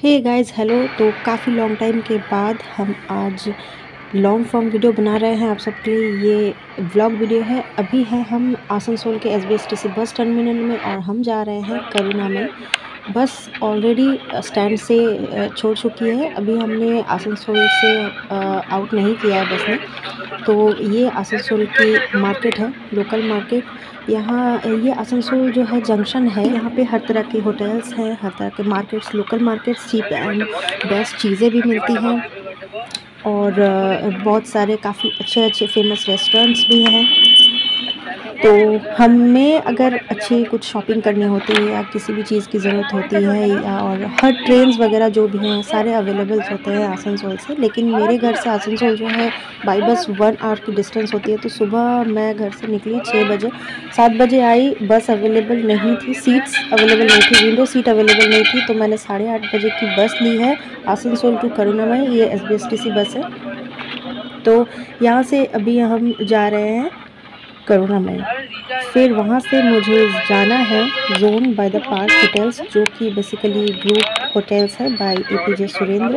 Hey guys hello. तो काफ़ी long time के बाद हम आज लॉन्ग फॉर्म वीडियो बना रहे हैं आप सबके लिए। ये व्लॉग वीडियो है। अभी है हम आसनसोल के SBSTC बस टर्मिनल में और हम जा रहे हैं करुणा में। बस ऑलरेडी स्टैंड से छोड़ चुकी है। अभी हमने आसनसोल से आउट नहीं किया है बस ने। तो ये आसनसोल की मार्केट है, लोकल मार्केट। यहाँ ये आसनसोल जो है जंक्शन है, यहाँ पे हर तरह के होटल्स हैं, हर तरह के markets, local markets, cheap and best चीज़ें भी मिलती हैं और बहुत सारे काफ़ी अच्छे अच्छे फेमस रेस्टोरेंट्स भी हैं। तो हमें अगर अच्छी कुछ शॉपिंग करनी होती है या किसी भी चीज़ की ज़रूरत होती है या और हर ट्रेन्स वगैरह जो भी हैं सारे अवेलेबल्स होते हैं आसनसोल से। लेकिन मेरे घर से आसनसोल जो है बाई बस 1 आवर की डिस्टेंस होती है। तो सुबह मैं घर से निकली 6 बजे, 7 बजे आई। बस अवेलेबल नहीं थी, सीट्स अवेलेबल नहीं थी, विंडो सीट अवेलेबल नहीं थी। तो मैंने 8:30 बजे की बस ली है आसनसोल टू करुणा में। ये SBSTC बस है। तो यहाँ से अभी हम जा रहे हैं करुणा में। फिर वहाँ से मुझे जाना है Zone by the Park hotels, जो कि बेसिकली ग्रुप होटल्स है बाय APJ सुरेंद्र।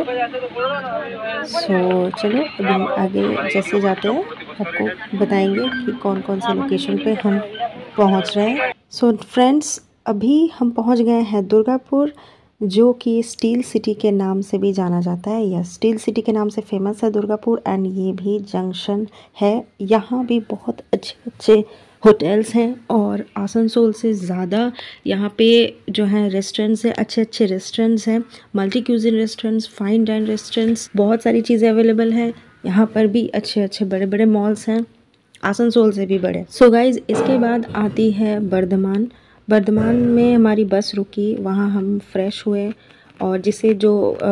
सो चलो अभी आगे जैसे जाते हैं आपको बताएंगे कि कौन कौन से लोकेशन पे हम पहुँच रहे हैं। सो फ्रेंड्स, अभी हम पहुँच गए हैं दुर्गापुर, जो कि स्टील सिटी के नाम से भी जाना जाता है। या स्टील सिटी के नाम से फेमस है दुर्गापुर। एंड ये भी जंक्शन है। यहाँ भी बहुत अच्छे अच्छे होटल्स हैं और आसनसोल से ज़्यादा यहाँ पे जो है रेस्टोरेंट्स है, अच्छे अच्छे रेस्टोरेंट्स हैं, multi cuisine restaurants, fine dine restaurants, बहुत सारी चीज़ें अवेलेबल हैं। यहाँ पर भी अच्छे अच्छे बड़े बड़े मॉल्स हैं, आसनसोल से भी बड़े। सो गाइज, इसके बाद आती है बर्धमान। बर्धमान में हमारी बस रुकी, वहाँ हम फ्रेश हुए और जिसे जो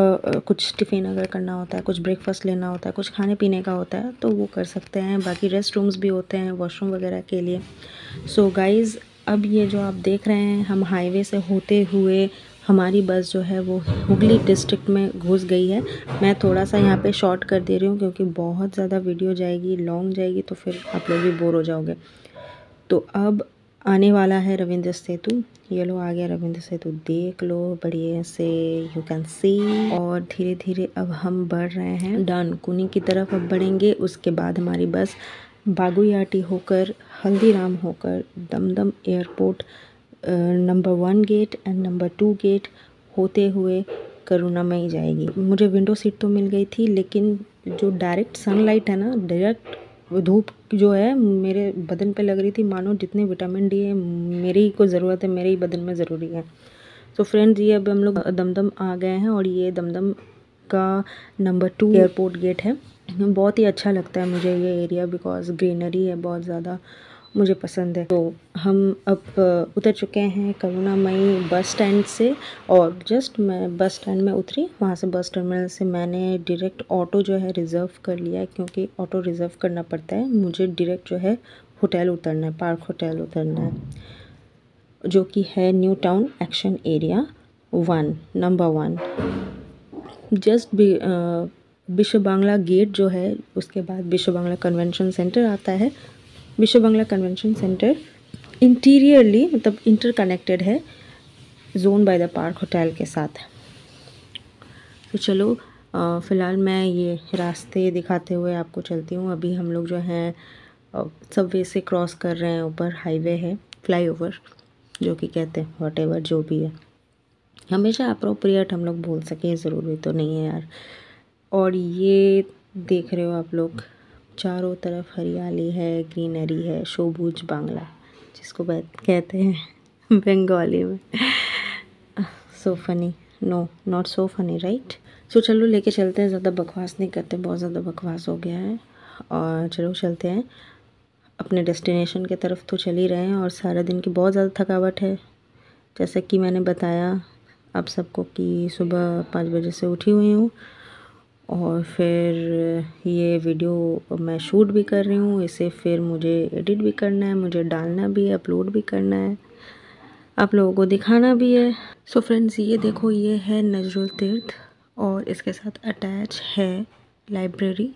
कुछ टिफ़िन अगर करना होता है, कुछ ब्रेकफास्ट लेना होता है, कुछ खाने पीने का होता है तो वो कर सकते हैं। बाकी रेस्ट रूम्स भी होते हैं वॉशरूम वगैरह के लिए। सो गाइज़, अब ये जो आप देख रहे हैं, हम हाईवे से होते हुए हमारी बस जो है वो हुगली डिस्ट्रिक्ट में घुस गई है। मैं थोड़ा सा यहाँ पे शॉर्ट कर दे रही हूँ क्योंकि बहुत ज़्यादा वीडियो जाएगी, लॉन्ग जाएगी, तो फिर आप लोग भी बोर हो जाओगे। तो अब आने वाला है रविंद्र सेतु। ये लो आ गया रविंद्र सेतु, देख लो बढ़िया से, यू कैन सी। और धीरे धीरे अब हम बढ़ रहे हैं डानकुनी की तरफ। अब बढ़ेंगे, उसके बाद हमारी बस बागुयाटी होकर, हल्दीराम होकर, Dumdum airport number 1 gate and number 2 gate होते हुए करुणा में ही जाएगी। मुझे विंडो सीट तो मिल गई थी, लेकिन जो डायरेक्ट सनलाइट है ना, डायरेक्ट धूप जो है मेरे बदन पे लग रही थी, मानो जितने विटामिन डी है मेरे ही को ज़रूरत है, मेरे ही बदन में ज़रूरी है। तो फ्रेंड्स, ये अब हम लोग दमदम आ गए हैं और ये दमदम का नंबर 2 एयरपोर्ट गेट है। बहुत ही अच्छा लगता है मुझे ये एरिया, बिकॉज ग्रीनरी है बहुत ज़्यादा, मुझे पसंद है। तो हम अब उतर चुके हैं करुणामयी बस स्टैंड से और जस्ट मैं बस स्टैंड में उतरी। वहाँ से बस टर्मिनल से मैंने डायरेक्ट ऑटो जो है रिज़र्व कर लिया है, क्योंकि ऑटो रिज़र्व करना पड़ता है। मुझे डायरेक्ट जो है होटल उतरना है, पार्क होटल उतरना है, जो कि है New Town Action Area 1 number 1। Just Biswa Bangla gate जो है, उसके बाद विश्व बांग्ला कन्वेंशन सेंटर आता है। Biswa Bangla convention center interiorly मतलब इंटरकनेक्टेड है Zone by the Park hotel के साथ। तो चलो फ़िलहाल मैं ये रास्ते दिखाते हुए आपको चलती हूँ। अभी हम लोग जो हैं सबवे से क्रॉस कर रहे हैं, ऊपर हाईवे है, फ्लाईओवर जो कि कहते हैं, व्हाटएवर जो भी है। हमेशा अप्रोप्रिएट हम लोग बोल सकें, ज़रूरी तो नहीं है यार। और ये देख रहे हो आप लोग, चारों तरफ हरियाली है, ग्रीनरी है, शोबूज बांग्ला जिसको कहते हैं बंगाली में। So funny, no not so funny right. So चलो लेके चलते हैं, ज़्यादा बकवास नहीं करते, बहुत ज़्यादा बकवास हो गया है। और चलो चलते हैं अपने डेस्टिनेशन की तरफ। तो चल ही रहे हैं और सारा दिन की बहुत ज़्यादा थकावट है, जैसे कि मैंने बताया आप सबको कि सुबह 5 बजे से उठी हुई हूँ और फिर ये वीडियो मैं शूट भी कर रही हूँ। इसे फिर मुझे एडिट भी करना है, मुझे डालना भी है, अपलोड भी करना है, आप लोगों को दिखाना भी है। सो फ्रेंड्स, ये देखो, ये है नजरुल तीर्थ और इसके साथ अटैच है लाइब्रेरी।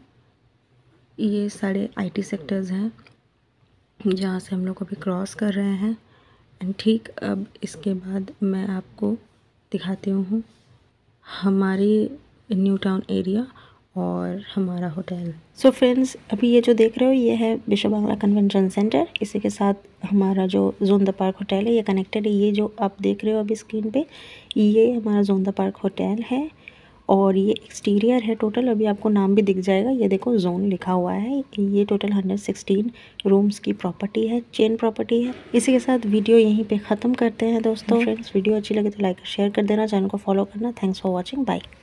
ये सारे IT सेक्टर्स हैं जहाँ से हम लोग अभी क्रॉस कर रहे हैं। एंड ठीक अब इसके बाद मैं आपको दिखाती हूँ हमारी न्यू टाउन एरिया और हमारा होटल। सो फ्रेंड्स, अभी ये जो देख रहे हो ये है बिशप बांग्ला कन्वेंशन सेंटर। इसी के साथ हमारा जो जोन द पार्क होटल है ये कनेक्टेड है। ये जो आप देख रहे हो अभी स्क्रीन पे ये हमारा जोन द पार्क होटल है और ये एक्सटीरियर है टोटल। अभी आपको नाम भी दिख जाएगा, ये देखो जोन लिखा हुआ है। ये टोटल 116 रूम्स की प्रॉपर्टी है, चेन प्रॉपर्टी है। इसी के साथ वीडियो यहीं पे ख़त्म करते हैं दोस्तों। फ्रेंड्स, वीडियो अच्छी लगे तो लाइक शेयर कर देना, चैनल को फॉलो करना। Thanks for watching, bye.